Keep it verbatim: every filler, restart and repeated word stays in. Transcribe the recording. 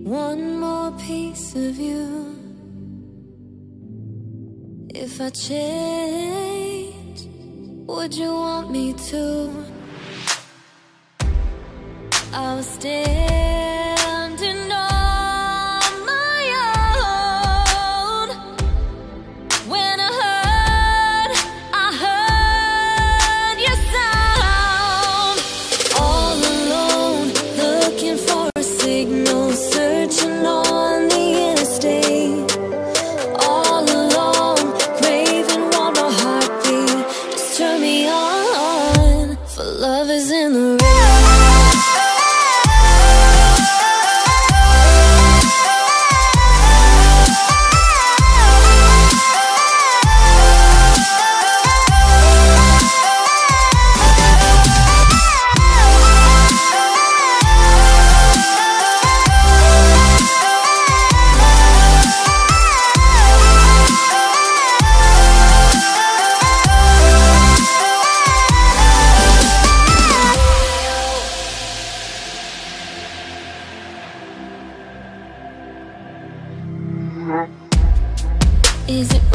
one more piece of you. If I change, would you want me to? I was standing on my own when I heard, I heard your sound. All alone, looking for a signal, searching on the interstate. All alone, craving one more heartbeat. Just turn me on, for love is in the rain. Is it